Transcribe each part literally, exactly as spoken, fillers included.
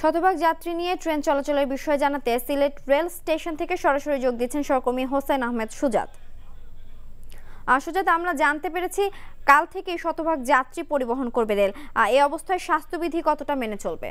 শতভাগ যাত্রী নিয়ে ট্রেন চলাচলের বিষয়ে জানাতে সিলেট রেল স্টেশন থেকে সরাসরি যোগ দিচ্ছেন সহকর্মী হোসেন আহমেদ সুজাত। সুজাত, আমরা জানতে পেরেছি কাল থেকে শতভাগ যাত্রী পরিবহন করবে রেল। এই অবস্থায় স্বাস্থ্যবিধি কতটা মেনে চলবে?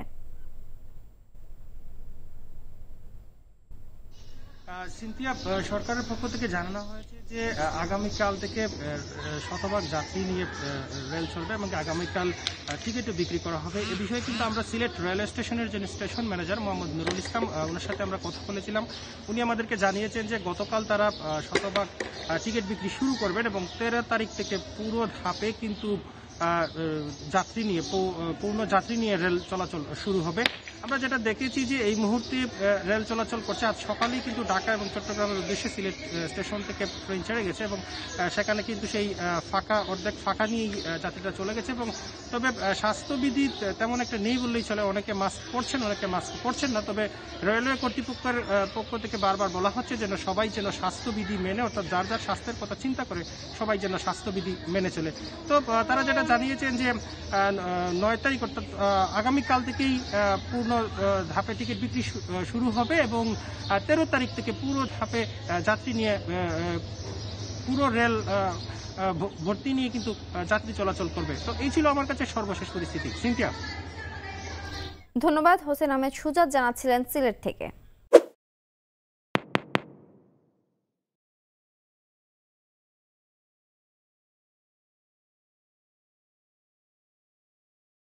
সিনথিয়া, সরকারের পক্ষ থেকে জানানো হয়েছে যে আগামীকাল থেকে শতভাগ যাত্রী নিয়ে রেল চলবে এবং আগামীকাল টিকিটও বিক্রি করা হবে। এ বিষয়ে কিন্তু আমরা সিলেট রেল স্টেশনের যে স্টেশন ম্যানেজার মোহাম্মদ নুরুল ইসলাম, ওনার সাথে আমরা কথা বলেছিলাম। উনি আমাদেরকে জানিয়েছেন যে গতকাল তারা শতভাগ টিকিট বিক্রি শুরু করবেন এবং তেরো তারিখ থেকে পুরো ধাপে কিন্তু যাত্রী নিয়ে পূর্ণ যাত্রী নিয়ে রেল চলাচল শুরু হবে। আমরা যেটা দেখেছি যে এই মুহূর্তে রেল চলাচল করছে। আজ সকালেই কিন্তু ঢাকা এবং চট্টগ্রামের উদ্দেশ্যে সিলেট স্টেশন থেকে ট্রেন ছেড়ে গেছে এবং সেখানে কিন্তু সেই ফাঁকা অর্ধেক ফাঁকা নিয়েই যাত্রীরা চলে গেছে। এবং তবে স্বাস্থ্যবিধি তেমন একটা নেই বললেই চলে। অনেকে মাস্ক পরছেন, অনেকে মাস্ক পরছেন না। তবে রেলওয়ে কর্তৃপক্ষের পক্ষ থেকে বারবার বলা হচ্ছে যেন সবাই যেন স্বাস্থ্যবিধি মেনে, অর্থাৎ যার যার স্বাস্থ্যের কথা চিন্তা করে সবাই যেন স্বাস্থ্যবিধি মেনে চলে। তো তারা যেটা জানিয়েছেন যে নয় তারিখ অর্থাৎ আগামীকাল থেকেই পূর্ণ ধাপে টিকিট বিক্রি শুরু হবে এবং তেরো তারিখ থেকে পুরো ধাপে যাত্রী নিয়ে পুরো রেল ভর্তি নিয়ে কিন্তু যাত্রী চলাচল করবে। তো এই ছিল আমার কাছে সর্বশেষ পরিস্থিতি। সিনথিয়া, ধন্যবাদ। হোসেন আহমেদ সুজাত জানাচ্ছিলেন সিলেট থেকে।